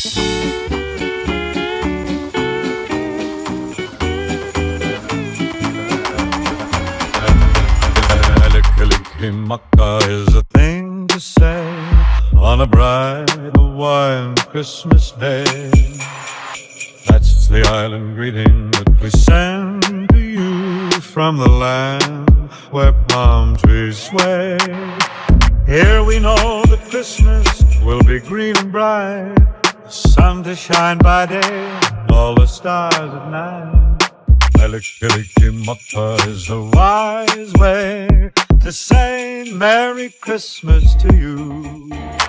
Kalikimaka is a thing to say on a bright Hawaiian Christmas day. That's the island greeting that we send to you from the land where palm trees sway. Here we know that Christmas will be green and bright, the sun to shine by day, and all the stars at night. Kalikimaka is a wise way to say Merry Christmas to you.